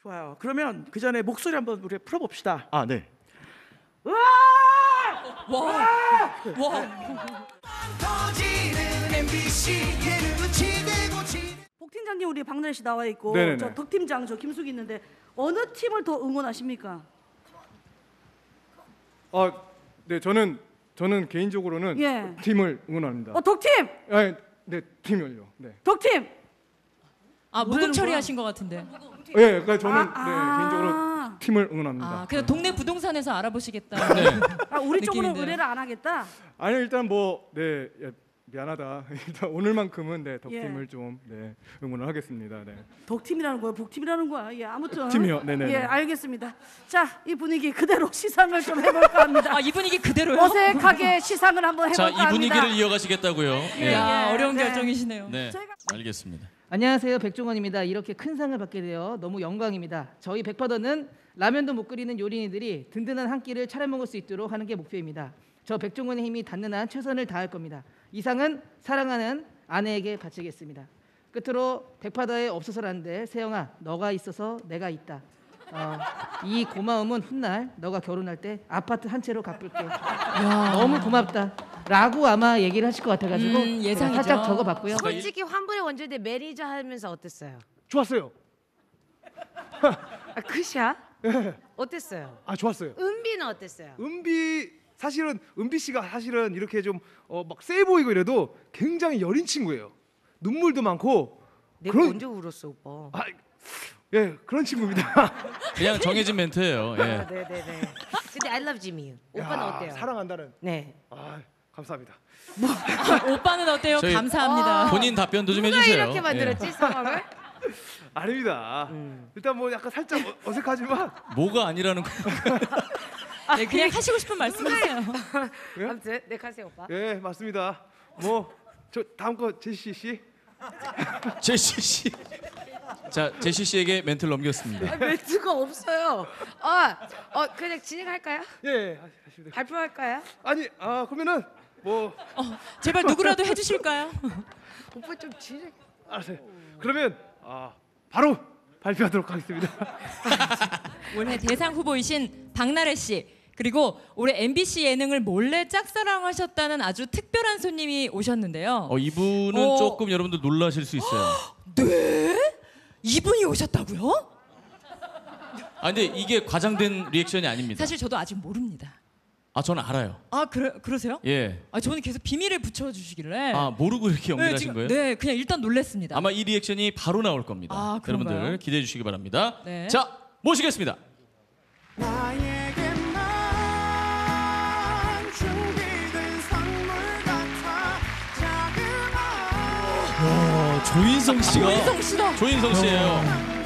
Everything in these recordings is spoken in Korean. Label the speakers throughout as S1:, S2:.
S1: 좋아요. 그러면 그 전에 목소리 한번 우리 풀어봅시다.
S2: 아, 네.
S1: 으아! 복 팀장님 우리 박나래 씨 나와 있고
S3: 네네네.
S1: 저 덕 팀장 저 김숙이 있는데 어느 팀을 더 응원하십니까?
S3: 네, 저는 개인적으로는
S1: 예.
S3: 팀을 응원합니다.
S1: 덕 팀,
S3: 네, 팀을요. 네.
S1: 덕 팀.
S4: 아, 묵은 처리하신 것 같은데.
S3: 예, 그러니까 저는 개인적으로 팀을 응원합니다.
S4: 아, 그냥 동네 부동산에서 알아보시겠다.
S1: 우리 쪽으로
S4: 느낌인데요.
S1: 의뢰를 안 하겠다.
S3: 아니 일단 미안하다. 일단 오늘만큼은 덕팀을 좀 응원을 하겠습니다. 네.
S1: 덕 팀이라는 거야, 복 팀이라는 거야. 예, 아무튼
S3: 팀이요. 네네.
S1: 예, 알겠습니다. 자, 이 분위기 그대로 시상을 좀 해볼까 합니다.
S4: 아, 이 분위기 그대로요?
S1: 어색하게 시상을 한번 해볼까
S5: 자,
S1: 합니다.
S5: 이 분위기를 이어가시겠다고요?
S1: 예.
S4: 야, 어려운
S1: 네.
S4: 결정이시네요.
S5: 네,
S1: 저희가-
S5: 알겠습니다.
S6: 안녕하세요, 백종원입니다. 이렇게 큰 상을 받게 되어 너무 영광입니다. 저희 백파더는 라면도 못 끓이는 요리니들이 든든한 한 끼를 차려 먹을 수 있도록 하는 게 목표입니다. 저 백종원의 힘이 닿는 한 최선을 다할 겁니다. 이 상은 사랑하는 아내에게 바치겠습니다. 끝으로 백파더에 없어서라는데 세영아, 너가 있어서 내가 있다. 이 고마움은 훗날 너가 결혼할 때 아파트 한 채로 갚을게. 너무 고맙다 라고 아마 얘기를 하실 것 같아가지고 제가
S4: 예상이죠.
S6: 살짝 적어봤고요.
S7: 솔직히 환불의 원조대 매니저 하면서 어땠어요?
S3: 좋았어요.
S7: 그샤? 어땠어요?
S3: 좋았어요.
S7: 은비는 어땠어요?
S3: 은비 씨가 사실은 이렇게 좀 막 세 보이고 이래도 굉장히 여린 친구예요. 눈물도 많고.
S7: 내가 언제 울었어, 오빠?
S3: 예, 그런 친구입니다.
S5: 그냥 정해진 멘트예요. 예.
S7: 네네네. 근데 I love Jimmy. 오빠는
S3: 야,
S7: 어때요?
S3: 사랑한다는.
S7: 네.
S3: 감사합니다.
S4: 오빠는 어때요?
S5: 저희
S4: 감사합니다.
S5: 본인 답변도 좀
S7: 누가
S5: 해주세요.
S7: 이렇게 만들었지, 상황을?
S3: 아닙니다. 일단 뭐 약간 살짝 어색하지만
S5: 뭐가 아니라는 거.
S4: 네, 그냥 하시고 싶은 말씀하세요.
S7: 아무튼 네, 가세요, 오빠.
S3: 예, 맞습니다. 저 다음 거 제시 씨.
S5: 제시 씨. 자, 제시 씨에게 멘트를 넘겼습니다.
S7: 멘트가 없어요. 그냥 진행할까요?
S3: 예, 하시면 돼요.
S7: 발표할까요?
S3: 그러면은
S4: 제발 누구라도 해주실까요?
S7: 오빠 좀 진행.
S3: 알았어요. 그러면 바로 발표하도록 하겠습니다.
S4: 올해 대상 후보이신 박나래 씨, 그리고 올해 MBC 예능을 몰래 짝사랑하셨다는 아주 특별한 손님이 오셨는데요.
S5: 이분은 조금 여러분들 놀라실 수 있어요.
S4: 네? 이분이 오셨다고요?
S5: 근데 이게 과장된 리액션이 아닙니다.
S4: 사실 저도 아직 모릅니다.
S5: 저는 알아요.
S4: 그러세요?
S5: 예.
S4: 저는 계속 비밀을 붙여주시길래.
S5: 모르고 이렇게 연기하신
S4: 지금,
S5: 거예요?
S4: 네, 그냥 일단 놀랬습니다.
S5: 아마 이 리액션이 바로 나올 겁니다.
S4: 그런가요?
S5: 여러분들 기대해 주시기 바랍니다.
S4: 네.
S5: 자, 모시겠습니다. 조인성 씨가.
S4: 조인성 씨다.
S5: 조인성 씨예요.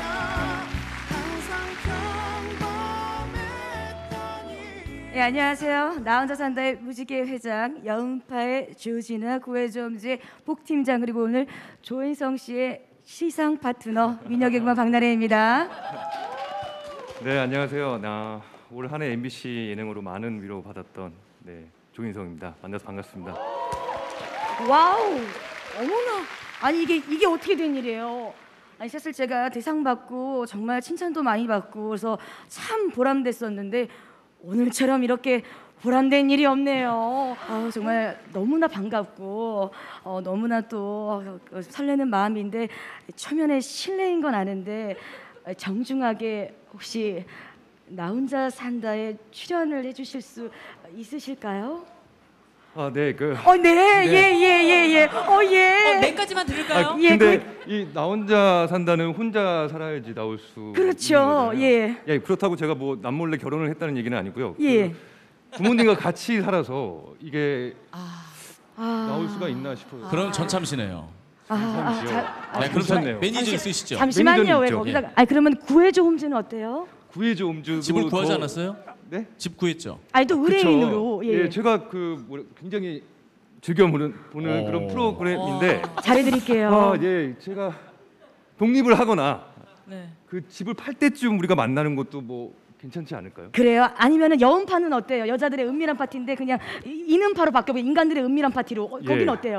S8: 네, 안녕하세요. 나 혼자 산다의 무지개 회장, 여음파의 조진아, 구해좀지의 복팀장, 그리고 오늘 조인성 씨의 시상 파트너 민혁의구만 박나래입니다.
S9: 네, 안녕하세요. 나 올 한 해 MBC 예능으로 많은 위로 받았던 조인성입니다. 만나서 반갑습니다.
S8: 와우, 어머나. 아니 이게 어떻게 된 일이에요? 아니 사실 제가 대상 받고 정말 칭찬도 많이 받고 그래서 참 보람됐었는데 오늘처럼 이렇게 보람된 일이 없네요. 정말 너무나 반갑고 너무나 또 설레는 마음인데 초면에 실례인 건 아는데 정중하게 혹시 나 혼자 산다에 출연을 해주실 수 있으실까요?
S9: 네.
S8: 예.
S4: 몇 가지만 들을까요?
S8: 예,
S9: 근데 이 나 혼자 산다는 혼자 살아야지 나올 수
S8: 그렇죠.
S9: 있는 거잖아요. 예, 그렇다고 제가 뭐 남몰래 결혼을 했다는 얘기는 아니고요.
S8: 예.
S9: 부모님과 같이 살아서 이게 나올 수가 있나 싶어요.
S5: 그럼 전참시네요. 그럼
S9: 괜찮네요.
S5: 매니저 있으시죠?
S8: 잠시만요. 왜
S9: 매니저는
S8: 거기다가 그러면 구해줘 홈즈는 어때요?
S9: 구해줘 옴즈
S5: 집을 구하지 않았어요?
S9: 네?
S5: 집 구했죠.
S8: 또 의뢰인으로.
S9: 예, 제가 굉장히 즐겨 보는 그런 프로그램인데
S8: 잘해드릴게요.
S9: 제가 독립을 하거나
S4: 네.
S9: 그 집을 팔 때쯤 우리가 만나는 것도 뭐 괜찮지 않을까요?
S8: 그래요? 아니면은 여음파는 어때요? 여자들의 은밀한 파티인데 그냥 이는파로 바뀌고 인간들의 은밀한 파티로 거긴 어때요?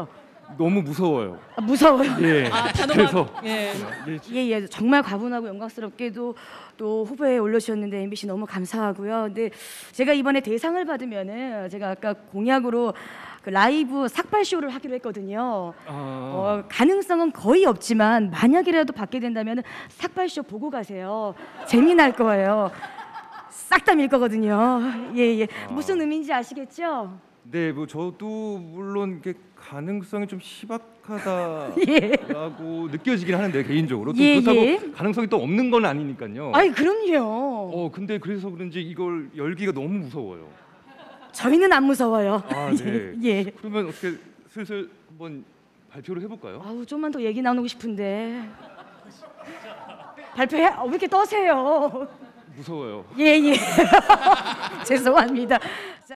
S9: 너무 무서워요.
S8: 아, 무서워요.
S9: 예.
S4: 아, 단호박.
S9: 그래서
S4: 예.
S8: 예, 정말 과분하고 영광스럽게도 또 후보에 올려주셨는데 MBC 너무 감사하고요. 근데 제가 이번에 대상을 받으면은 제가 아까 공약으로 그 라이브 삭발쇼를 하기로 했거든요. 가능성은 거의 없지만 만약이라도 받게 된다면 삭발쇼 보고 가세요. 재미날 거예요. 싹 다 밀 거거든요. 예. 무슨 의미인지 아시겠죠?
S9: 네, 뭐 저도 물론 이게 가능성이 좀 희박하다라고 느껴지긴 하는데 개인적으로 또 그렇다고 가능성이 또 없는 건 아니니까요.
S8: 아이 그럼요.
S9: 근데 그래서 그런지 이걸 열기가 너무 무서워요.
S8: 저희는 안 무서워요.
S9: 아, 네.
S8: 예.
S9: 그러면 어떻게 슬슬 한번 발표를 해볼까요?
S8: 아우 좀만 더 얘기 나누고 싶은데 발표해. 왜 이렇게 떠세요?
S9: 무서워요.
S8: 예. 죄송합니다.